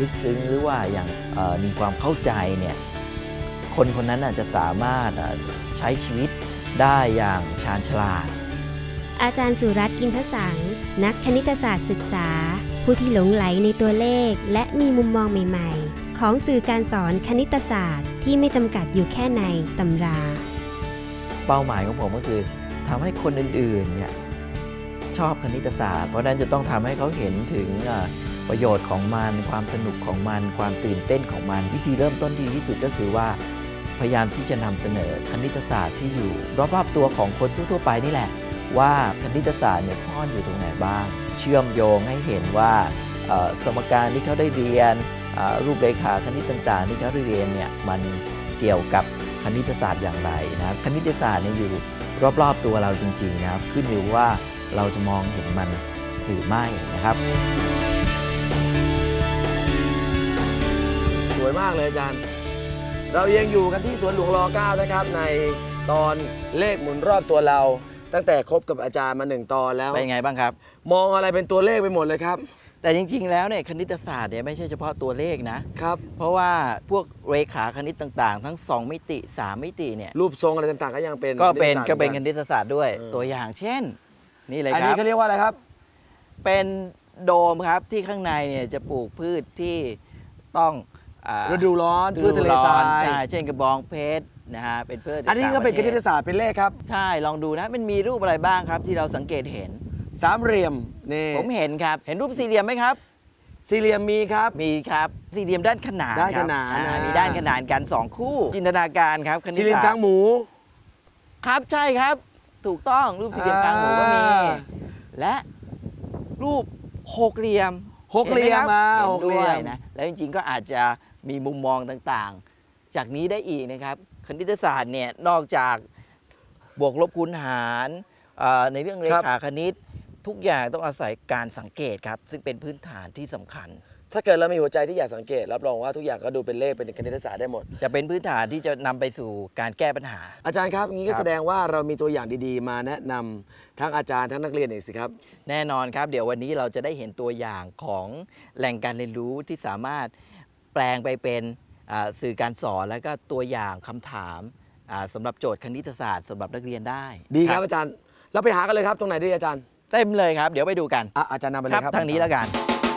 ลึกซึ้งหรือว่าอย่างมีความเข้าใจเนี่ยคนคนนั้นจะสามารถใช้ชีวิตได้อย่างชาญฉลาดอาจารย์สุรัตน์ อินทสัง นักคณิตศาสตร์ศึกษาผู้ที่หลงไหลในตัวเลขและมีมุมมองใหม่ๆของสื่อการสอนคณิตศาสตร์ที่ไม่จำกัดอยู่แค่ในตำราเป้าหมายของผมก็คือทำให้คนอื่นๆเนี่ยชอบคณิตศาสตร์เพราะนั้นจะต้องทำให้เขาเห็นถึงประโยชน์ของมันความสนุกของมันความตื่นเต้นของมันวิธีเริ่มต้นที่ดีที่สุดก็คือว่าพยายามที่จะนำเสนอคณิตศาสตร์ที่อยู่รอบๆตัวของคนทั่วๆไปนี่แหละว่าคณิตศาสตร์เนี่ยซ่อนอยู่ตรงไหนบ้างเชื่อมโยงให้เห็นว่าสมการที่เขาได้เรียนรูปเรขาคณิตต่างๆที่เขาได้เรียนเนี่ยมันเกี่ยวกับคณิตศาสตร์อย่างไรนะครับคณิตศาสตร์เนี่ยอยู่รอบๆตัวเราจริงๆนะครับขึ้นอยู่ว่าเราจะมองเห็นมันหรือไม่นะครับสวยมากเลยอาจารย์เรายังอยู่กันที่สวนหลวงร9นะครับในตอนเลขหมุนรอบตัวเราตั้งแต่คบกับอาจารย์มา1 ตอนแล้วเป็นไงบ้างครับมองอะไรเป็นตัวเลขไปหมดเลยครับแต่จริงๆแล้วเนี่ยคณิตศาสตร์เนี่ยไม่ใช่เฉพาะตัวเลขนะครับเพราะว่าพวกเรขาคณิตต่างๆทั้ง2มิติ3มิติเนี่ยรูปทรงอะไรต่างๆก็ยังเป็นคณิตศาสตร์ด้วยตัวอย่างเช่นนี่เลยครับอันนี้เขาเรียกว่าอะไรครับเป็นโดมครับที่ข้างในเนี่ยจะปลูกพืชที่ต้องฤดูร้อนพืชทะเลทรายใช่เช่นกระบองเพชรนะฮะเป็นพืชอันนี้ก็เป็นคณิตศาสตร์เป็นเลขครับใช่ลองดูนะมันมีรูปอะไรบ้างครับที่เราสังเกตเห็นสามเหลี่ยมนี่ผมเห็นครับเห็นรูปสี่เหลี่ยมไหมครับสี่เหลี่ยมมีครับมีครับสี่เหลี่ยมด้านขนานด้านขนานมีด้านขนานกัน2คู่จินตนาการครับคณิตศาสตร์สี่เหลี่ยมกลางหมูครับใช่ครับถูกต้องรูปสี่เหลี่ยมกลางหมูก็มีและรูปหกเหลี่ยมมาหกเหลี่ยมนะแล้วจริงๆก็อาจจะมีมุมมองต่างๆจากนี้ได้อีกนะครับคณิตศาสตร์เนี่ยนอกจากบวกลบคูณหารในเรื่องเรขาคณิตทุกอย่างต้องอาศัยการสังเกตครับซึ่งเป็นพื้นฐานที่สำคัญถ้าเกิดเรามีหัวใจที่อยากสังเกตรับรองว่าทุกอย่างก็ดูเป็นเลขเป็นคณิตศาสตร์ได้หมดจะเป็นพื้นฐานที่จะนำไปสู่การแก้ปัญหาอาจารย์ครับงี้ก็แสดงว่าเรามีตัวอย่างดีๆมาแนะนำทั้งอาจารย์ทั้งนักเรียนเองสิครับแน่นอนครับเดี๋ยววันนี้เราจะได้เห็นตัวอย่างของแหล่งการเรียนรู้ที่สามารถแปลงไปเป็นสื่อการสอนและก็ตัวอย่างคำถามสำหรับโจทย์คณิตศาสตร์สำหรับนักเรียนได้ดีครับอาจารย์เราไปหากันเลยครับตรงไหนดีอาจารย์เต็มเลยครับเดี๋ยวไปดูกันอาจารย์นำไปเลยครับทางนี้แล้วกัน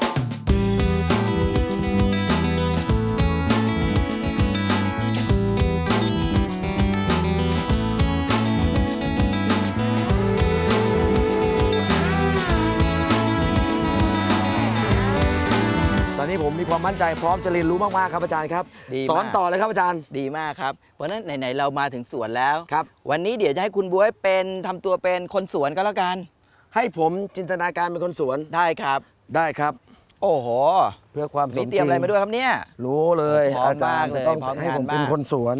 ตอนนี้ผมมีความมั่นใจพร้อมจะเรียนรู้มากๆครับอาจารย์ครับสอนต่อเลยครับอาจารย์ดีมากครับเพราะฉะนั้นไหนๆเรามาถึงสวนแล้วครับวันนี้เดี๋ยวจะให้คุณบ๊วยเป็นทำตัวเป็นคนสวนก็แล้วกันให้ผมจินตนาการเป็นคนสวนได้ครับได้ครับโอ้โหเพื่อความสมจริงเตรียมอะไรมาด้วยครับเนี่ยรู้เลยอาจารย์ต้องให้ผมเป็นคนสวน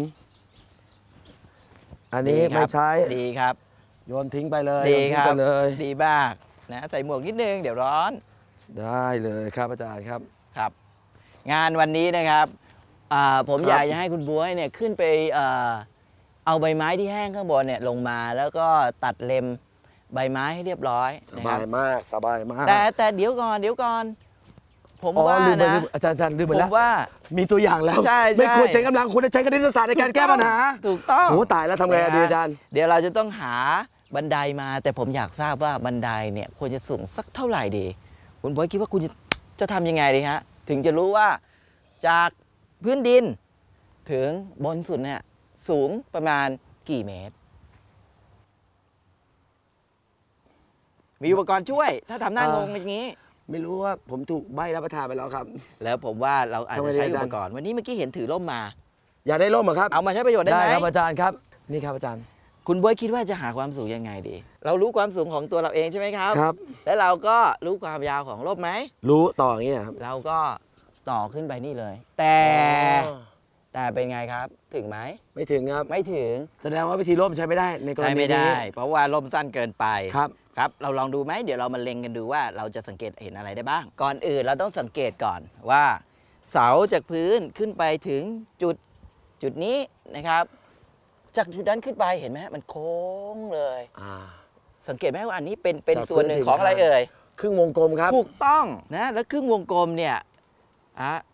อันนี้ไม่ใช้ดีครับโยนทิ้งไปเลยดีครับดีมากนะใส่หมวกนิดนึงเดี๋ยวร้อนได้เลยครับอาจารย์ครับครับงานวันนี้นะครับผมอยากจะให้คุณบ๊วยเนี่ยขึ้นไปเอาใบไม้ที่แห้งข้างบนเนี่ยลงมาแล้วก็ตัดเล็มใบไม้ให้เรียบร้อยสบายมากสบายมากแต่เดี๋ยวก่อนผมว่านะอาจารย์ลืมไปแล้วผมว่ามีตัวอย่างแล้วใช่ไม่ควรใช้กำลังควรจะใช้คณิตศาสตร์ในการแก้ปัญหาถูกต้องโอ้ตายแล้วทำไงดีอาจารย์เดี๋ยวเราจะต้องหาบันไดมาแต่ผมอยากทราบว่าบันไดเนี่ยควรจะสูงสักเท่าไหร่ดีคุณบ๊วยคิดว่าคุณจะทำยังไงดีฮะถึงจะรู้ว่าจากพื้นดินถึงบนสุดเนี่ยสูงประมาณกี่เมตรมีอุปกรณ์ช่วยถ้าทำหน้างงอย่างนี้ไม่รู้ว่าผมถูกใบรับประทานไปแล้วครับแล้วผมว่าเราอาจจะใช้อุปกรณ์วันนี้เมื่อกี้เห็นถือร่มมาอยากได้ร่มเหรอครับเอามาใช้ประโยชน์ได้ไหมได้ครับอาจารย์ครับนี่ครับอาจารย์คุณบ๊วยคิดว่าจะหาความสูงยังไงดีเรารู้ความสูงของตัวเราเองใช่ไหมครับครับแล้วเราก็รู้ความยาวของร่มไหมรู้ต่ออย่างนี้ครับเราก็ต่อขึ้นไปนี่เลยแต่เป็นไงครับถึงไหมไม่ถึงครับไม่ถึงแสดงว่าวิธีร่มใช้ไม่ได้ในกรณีนี้ไม่ได้เพราะว่าร่มสั้นเกินไปครับเราลองดูไหมเดี๋ยวเรามาเล็งกันดูว่าเราจะสังเกตเห็นอะไรได้บ้างก่อนอื่นเราต้องสังเกตก่อนว่าเสาจากพื้นขึ้นไปถึงจุดนี้นะครับจากจุดนั้นขึ้นไปเห็นไหมมันโค้งเลยสังเกตไหมว่าอันนี้เป็นส่วนหนึ่งของอะไรเอ่ยครึ่งวงกลมครับถูกต้องนะแล้วครึ่งวงกลมเนี่ย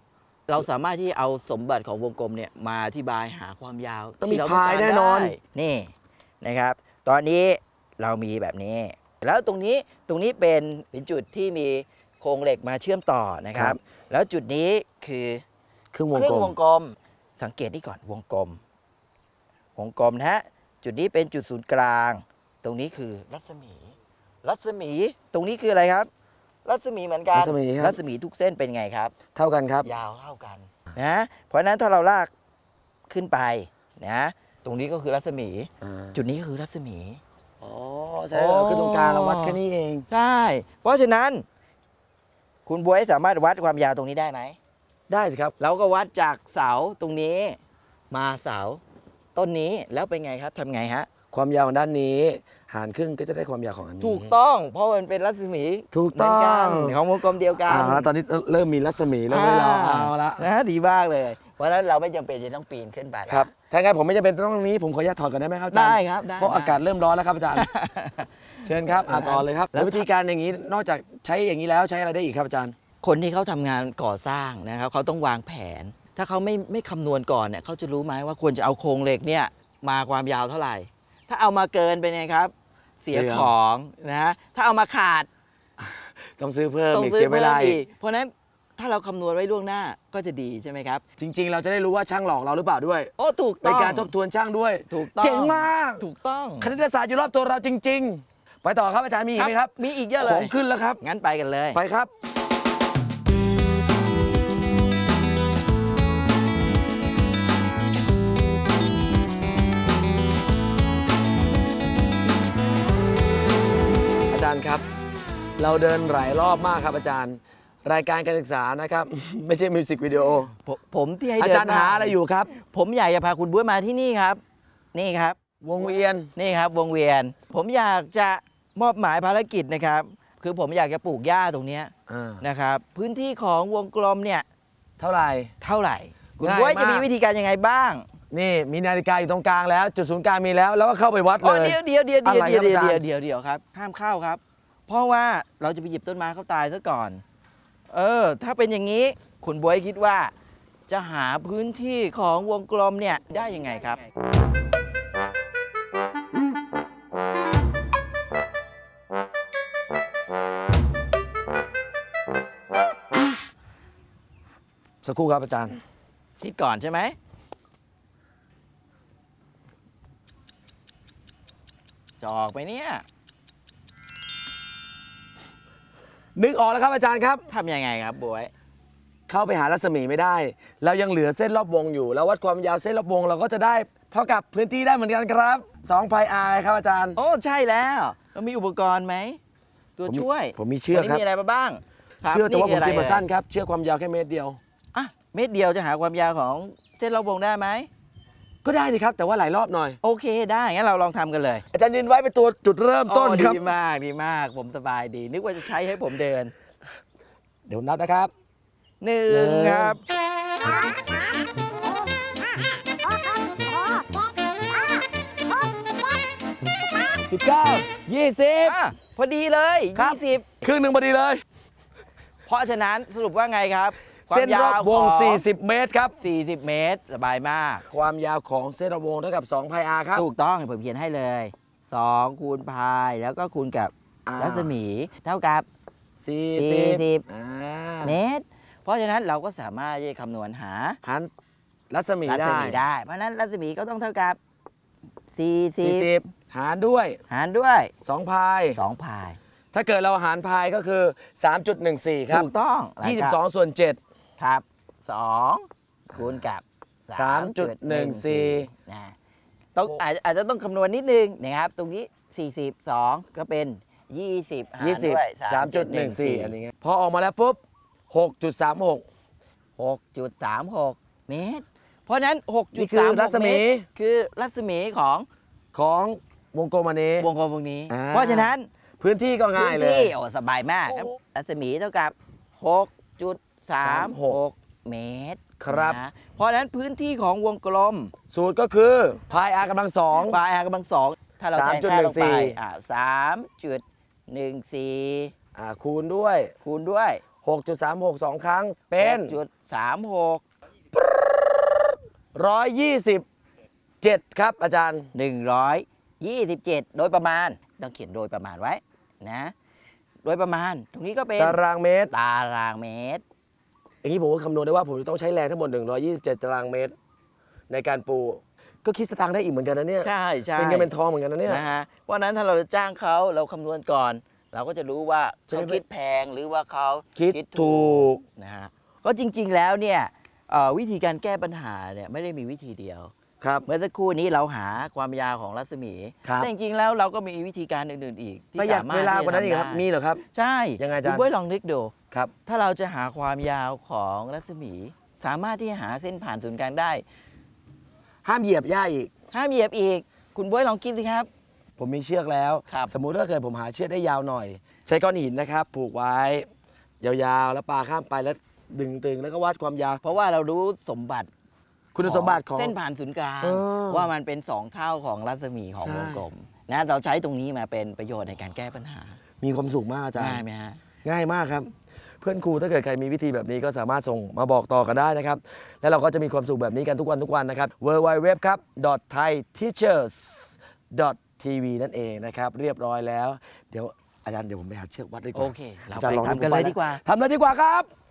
เราสามารถที่เอาสมบัติของวงกลมเนี่ยมาอธิบายหาความยาวต้องมีที่เราพายการแน่นอนได้นี่นะครับ ตอนนี้เรามีแบบนี้ แล้วตรงนี้เป็นจุดที่มีโครงเหล็กมาเชื่อมต่อนะครับ แล้วจุดนี้คือครึ่งวงเครื่กอลงวมงกลมสังเกตนี่ก่อนวงกลมนะฮะจุดนี้เป็นจุดศูนย์กลาง ตรงนี้คือรัศมีตรงนี้คืออะไรครับ รัศมีเหมือนกันรัศมีครับรัศมีทุกเส้นเป็นไงครับเท่ากันครับยาวเท่ากันนะเพราะฉะนั้นถ้าเราลากขึ้นไปนะตรงนี้ก็คือรัศมี จุดนี้ก็คือรัศมีอ๋อใช่เราคือตรงกลางเราวัดแค่นี้เองใช่เพราะฉะนั้น คุณบ๊วยสามารถวัดความยาวตรงนี้ได้ไหมได้สิครับเราก็วัดจากเสาตรงนี้มาเสาต้นนี้แล้วเป็นไงครับทำไงฮะความยาวของด้านนี้หารครึ่งก็จะได้ความยาวของอันนี้ถูกต้องเพราะมันเป็นรัศมีถูกเหมืต้ออนกันงของวงกลมเดียวกันแล้วตอนนี้เริ่มมีรัศมีแล้วไม่เราเอาละนะดีมากเลย เพราะฉะนั้นเราไม่จำเป็นจะต้องปีนขึ้นไปแล้วครับถ้างั้นผมไม่จำเป็นต้องตรงนี้ผมขออนุญาตถอดก่อนได้ไหมครับอาจารย์ได้ครับได้เพราะอากาศเริ่มร้อนแล้วครับอาจารย์ เชิญครับต่อเลยครับแล้ววิธีการอย่างนี้นอกจากใช้อย่างนี้แล้วใช้อะไรได้อีกครับอาจารย์คนที่เขาทำงานก่อสร้างนะครับเขาต้องวางแผน ถ้าเขาไม่คำนวณก่อนเนี่ยเขาจะรู้ไหมว่าควรจะเอาโครงเหล็กเนี่ยมาความยาวเท่าไหร่ ถ้าเอามาเกินเป็นไงครับ เสียของนะถ้าเอามาขาดต้องซื้อเพิ่มต้องอีกซื้เสียเวลาอีกเพราะฉะนั้นถ้าเราคำนวณไว้ล่วงหน้าก็จะดีใช่ไหมครับจริง ๆ เราจะได้รู้ว่าช่างหลอกเราหรือเปล่าด้วยโอ้ถูกในต้องการทบทวนช่างด้วยถูกต้องเจ๋งมากถูกต้องคณิตศาสตร์อยู่รอบตัวเราจริง ๆ ไปต่อครับอาจารย์มีอีกไหมครับมีอีกเยอะเลขอย งขึ้นแล้วครับงั้นไปกันเลยไปครับ อาจารย์ครับ เราเดินหลายรอบมากครับอาจารย์ รายการการศึกษานะครับ ไม่ใช่มิวสิกวิดีโอผมที่ให้อาเดินจารย์หาอะไรอยู่ครับผมอยากจะพาคุณบ๊วยมาที่นี่ครับ นี่ครับวงเวียนนี่ครับวงเวียน ผมอยากจะมอบหมายภารกิจนะครับ คือผมอยากจะปลูกหญ้าตรงเนี้ยนะครับ พื้นที่ของวงกลมเนี่ยเท่าไหร่เท่าไหร่ คุณง่ายบ๊วยจะมากมีวิธีการยังไงบ้างนี่มีนาฬิกาอยู่ตรงกลางแล้ว จุดศูนย์กลางมีแล้ว แล้วก็เข้าไปวัดอ๋อเลยเดี๋ยวอะไรครับอาจารย์เดี๋ยวครับ ห้ามเข้าครับ เพราะว่าเราจะไปหยิบต้นไม้เขาตายซะก่อน ถ้าเป็นอย่างนี้คุณบ๊วยคิดว่า จะหาพื้นที่ของวงกลมเนี่ยได้ยังไงครับสักครู่ครับอาจารย์คิดก่อนใช่ไหมจะออกไปเนี่ยนึกออกแล้วครับอาจารย์ครับทำยังไงครับบ๊วยเข้าไปหารัศมีไม่ได้ เรายังเหลือเส้นรอบวงอยู่ แล้ววัดความยาวเส้นรอบวงเราก็จะได้เท่ากับพื้นที่ได้เหมือนกันครับ2 พายอาร์ครับอาจารย์โอ้ใช่แล้วเรามีอุปกรณ์ไหมตัวช่วยผมมีเชือกวันนี้ครับมีอะไรมาบ้างครับเชื่อแต่ว่าผมนี่ตีคือมาอะไรสั้นครับเชือกความยาวแค่เมตรเดียวอ่ะเม็ดเดียวจะหาความยาวของเส้นรอบวงได้ไหมก็ได้ดีครับแต่ว่าหลายรอบหน่อยโอเคได้งั้นเราลองทำกันเลยอาจารย์ยืนไว้เป็นตัวจุดเริ่มต้นโอ้ครับดีมากดีมากผมสบายดี นึกว่าจะใช้ให้ผมเดินเดี๋ยวนับนะครับ 1ครับ 19 20 อ่ะพอดีเลยครับ 20 ครึ่งหนึ่งพอดีเลยเพราะฉะนั้นสรุปว่าไงครับควาเส้มนยารอบววงของ 40 เมตรครับ 40 เมตร สบายมากความยาวของเส้นรอบวงเท่ากับ2 พายอาร์ครับถูกต้องผมเขียนให้เลย 2 คูณพายแล้วก็คูณกับ รัศมีเท่ากับ 40 เมตร เพราะฉะนั้นเราก็สามารถที่จะคำนวณหาหันรัศมีรัศได้มีได้ เพราะฉะนั้นรัศมีก็ต้องเท่ากับ 40 40 หารด้วยหารด้วย 2 พาย 2 พายถ้าเกิดเราหารพายก็คือ 3.14 ครับถูกต้องแล้วก็ 22 ส่วน 7 ครับ 2 คูณกับ 3.14 นะต้องอาจจะต้องคำนวณนิดนึงนะครับ ตรงนี้ 42 ก็เป็น 20 หารด้วย 3.14 อันนี้ไงพอออกมาแล้วปุ๊บ 6.36 6.36 เมตร เพราะฉะนั้นนี่คือรัศ 6.36 มีเมตร คือรัศมีของของวงกลมอันนี้วงกลมวงนี้อ่าเพราะฉะนั้นพื้นที่ก็ง่ายพื้นเลยที่โอ้สบายมากครับรัศมีเท่ากับ 6.36 เมตรครับนะเพราะฉะนั้นพื้นที่ของวงกลมสูตรก็คือพาย r กำลังปลายกำลัง 2ถ้าเราแทนค่าลงไป 3.14 3.14 คูณด้วยคูณด้วย 6.36 2 ครั้งเป็น 6.36 127 ครับอาจารย์ 127 โดยประมาณต้องเขียนโดยประมาณไว้นะโดยประมาณตรงนี้ก็เป็นตารางเมตรตารางเมตรอย่างนี้ผมก็คำนวณได้ว่าผมจะต้องใช้แรงทั้งหมด 127 ตารางเมตร ในการปู ก็คิดสตางค์ได้อีกเหมือนกันนะเนี่ยใช่ใช่เป็นเงินเป็นทองเหมือนกันนะเนี่ยนะฮะเพราะฉะนั้นถ้าเราจะจ้างเขาเราคำนวณก่อน เราก็จะรู้ว่าใช่ไหมเขาคิดแพงหรือว่าเขาคิดถูกนะฮะก็จริงๆแล้วเนี่ยวิธีการแก้ปัญหาเนี่ยไม่ได้มีวิธีเดียวครับเมื่อสักครู่นี้เราหาความยาวของรัศมีครับแต่จริงๆแล้วเราก็มีวิธีการอื่นๆอีกที่ประหยัดสามารถเวลากว่านั้นอีกที่จะครับทำได้มีเหรอครับใช่ยังไงอาจารย์คุณบ้วยลองนึกดูครับถ้าเราจะหาความยาวของรัศมี สามารถที่จะหาเส้นผ่านศูนย์กลางได้ห้ามเหยียบหญ้าอีกห้ามเหยียบอีก คุณบ้วยลองคิดสิครับผมมีเชือกแล้วครับสมมุติถ้าเกิดผมหาเชือกได้ยาวหน่อย ใช้ก้อนหินนะครับ ผูกไว้ ยาวๆ แล้วปลาข้ามไปแล้วดึงตึงแล้วก็วัดความยาวเพราะว่าเรารู้สมบัติคุณสมบัติของเส้นผ่านศูนย์กลางเออว่ามันเป็น 2 เท่าของรัศมีของใช่วงกลมนะเราใช้ตรงนี้มาเป็นประโยชน์ในการแก้ปัญหามีความสุขมากอาจารย์ง่ายไหมฮะง่ายมากครับ เพื่อนครูถ้าเกิดใครมีวิธีแบบนี้ก็สามารถส่งมาบอกต่อกันได้นะครับ แล้วเราก็จะมีความสุขแบบนี้กันทุกวันนะครับ www ครับ thaiteachers.tv นั่นเองนะครับ เรียบร้อยแล้ว เดี๋ยวอาจารย์เดี๋ยวผมไปหาเชือกวัดดีกว่าโอเค เราอาจารย์ไปลองทำกันเลยดีกว่าทำเลยดีกว่าครับ